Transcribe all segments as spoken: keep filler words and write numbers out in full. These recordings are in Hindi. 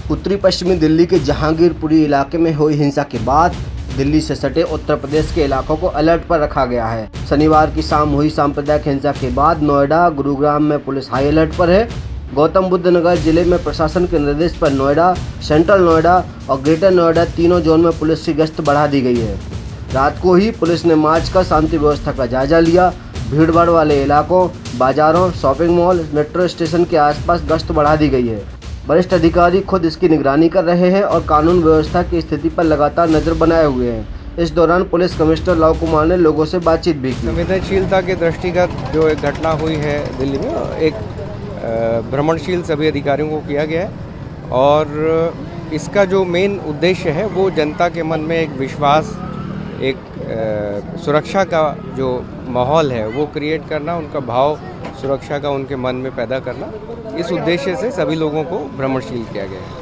उत्तरी पश्चिमी दिल्ली के जहांगीरपुरी इलाके में हुई हिंसा के बाद दिल्ली से सटे उत्तर प्रदेश के इलाकों को अलर्ट पर रखा गया है। शनिवार की शाम हुई सांप्रदायिक हिंसा के बाद नोएडा, गुरुग्राम में पुलिस हाई अलर्ट पर है। गौतम बुद्ध नगर जिले में प्रशासन के निर्देश पर नोएडा, सेंट्रल नोएडा और ग्रेटर नोएडा तीनों जोन में पुलिस की गश्त बढ़ा दी गई है। रात को ही पुलिस ने मार्च कर शांति व्यवस्था का जायजा लिया। भीड़ भाड़ वाले इलाकों, बाजारों, शॉपिंग मॉल, मेट्रो स्टेशन के आसपास गश्त बढ़ा दी गई है। वरिष्ठ अधिकारी खुद इसकी निगरानी कर रहे हैं और कानून व्यवस्था की स्थिति पर लगातार नजर बनाए हुए हैं। इस दौरान पुलिस कमिश्नर लव कुमार ने लोगों से बातचीत भी की। संवेदनशीलता के दृष्टिगत जो एक घटना हुई है दिल्ली में, एक भ्रमणशील सभी अधिकारियों को किया गया है और इसका जो मेन उद्देश्य है वो जनता के मन में एक विश्वास, एक सुरक्षा का जो माहौल है वो क्रिएट करना, उनका भाव सुरक्षा का उनके मन में पैदा करना। इस उद्देश्य से सभी लोगों को भ्रमणशील किया गया है।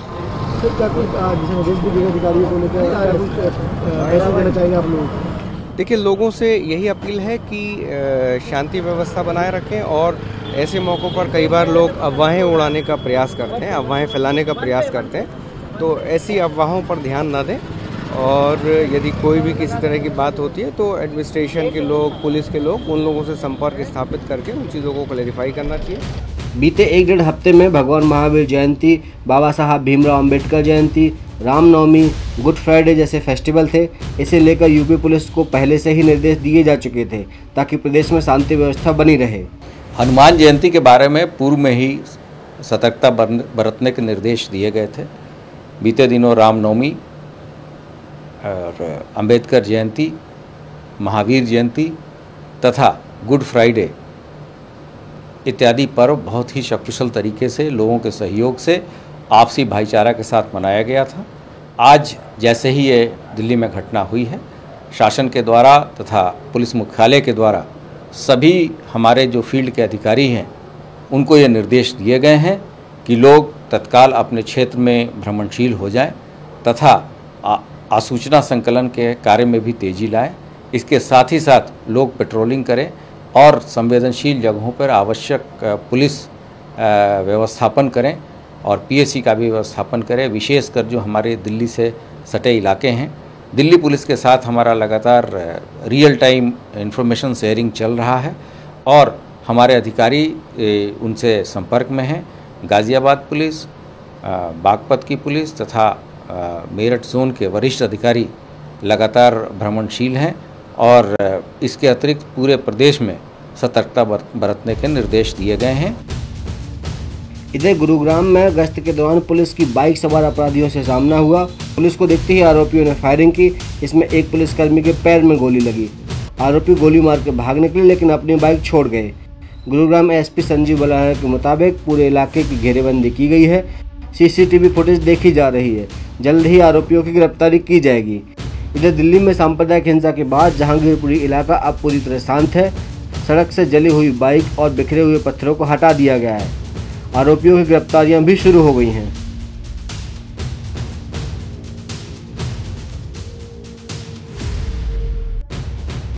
देखिए, लोगों से यही अपील है कि शांति व्यवस्था बनाए रखें और ऐसे मौक़ों पर कई बार लोग अफवाहें उड़ाने का प्रयास करते हैं, अफवाहें फैलाने का प्रयास करते हैं, तो ऐसी अफवाहों पर ध्यान न दें और यदि कोई भी किसी तरह की बात होती है तो एडमिनिस्ट्रेशन के लोग, पुलिस के लोग, उन लोगों से संपर्क स्थापित करके उन चीज़ों को क्लैरिफाई करना चाहिए। बीते एक डेढ़ हफ्ते में भगवान महावीर जयंती, बाबा साहब भीमराव अंबेडकर जयंती, रामनवमी, गुड फ्राइडे जैसे फेस्टिवल थे। इसे लेकर यूपी पुलिस को पहले से ही निर्देश दिए जा चुके थे ताकि प्रदेश में शांति व्यवस्था बनी रहे। हनुमान जयंती के बारे में पूर्व में ही सतर्कता बरतने के निर्देश दिए गए थे। बीते दिनों रामनवमी और अंबेडकर जयंती, महावीर जयंती तथा गुड फ्राइडे इत्यादि पर्व बहुत ही सकुशल तरीके से लोगों के सहयोग से आपसी भाईचारा के साथ मनाया गया था। आज जैसे ही ये दिल्ली में घटना हुई है, शासन के द्वारा तथा पुलिस मुख्यालय के द्वारा सभी हमारे जो फील्ड के अधिकारी हैं उनको ये निर्देश दिए गए हैं कि लोग तत्काल अपने क्षेत्र में भ्रमणशील हो जाएं तथा आसूचना संकलन के कार्य में भी तेज़ी लाएं। इसके साथ ही साथ लोग पेट्रोलिंग करें और संवेदनशील जगहों पर आवश्यक पुलिस व्यवस्थापन करें और पीएससी का भी व्यवस्थापन करें। विशेषकर जो हमारे दिल्ली से सटे इलाके हैं, दिल्ली पुलिस के साथ हमारा लगातार रियल टाइम इंफॉर्मेशन शेयरिंग चल रहा है और हमारे अधिकारी उनसे संपर्क में हैं। गाज़ियाबाद पुलिस, बागपत की पुलिस तथा मेरठ जोन के वरिष्ठ अधिकारी लगातार भ्रमणशील हैं और इसके अतिरिक्त पूरे प्रदेश में सतर्कता बरतने के निर्देश दिए गए हैं। इधर गुरुग्राम में गश्त के दौरान पुलिस की बाइक सवार अपराधियों से सामना हुआ। पुलिस को देखते ही आरोपियों ने फायरिंग की। इसमें एक पुलिसकर्मी के पैर में गोली लगी। आरोपी गोली मार के भाग निकले लेकिन अपनी बाइक छोड़ गए। गुरुग्राम एसपी संजीव बलाना के मुताबिक पूरे इलाके की घेरेबंदी की गई है। सीसीटीवी फुटेज देखी जा रही है। जल्द ही आरोपियों की गिरफ्तारी की जाएगी। इधर दिल्ली में सांप्रदायिक हिंसा के बाद जहांगीरपुरी इलाका अब पूरी तरह शांत है। सड़क से जली हुई बाइक और बिखरे हुए पत्थरों को हटा दिया गया है। आरोपियों की गिरफ्तारियां भी शुरू हो गई हैं।